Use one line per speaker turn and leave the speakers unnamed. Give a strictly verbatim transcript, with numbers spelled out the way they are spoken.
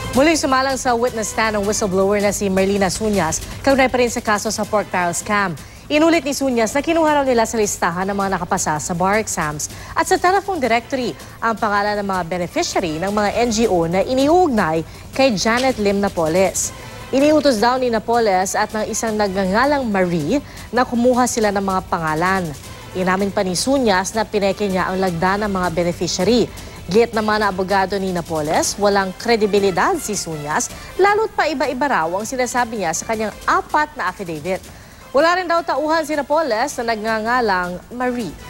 Muling sumalang sa witness stand ang whistleblower na si Merlina Suñas, kaugnay pa rin sa kaso sa pork barrel scam. Inulit ni Suñas na kinuha raw nila sa listahan ng mga nakapasa sa bar exams at sa telephone directory ang pangalan ng mga beneficiary ng mga N G O na iniuugnay kay Janet Lim Napoles. Iniutos daw ni Napoles at ng isang nagngangalang Marie na kumuha sila ng mga pangalan. Inamin pa ni Suñas na pineke niya ang lagda ng mga beneficiary. Git naman na abogado ni Napoles, walang kredibilidad si Suñas, lalo't pa iba-iba raw ang sinasabi niya sa kanyang apat na affidavit. Wala rin daw tauhan si Napoles na nagngangalang Marie.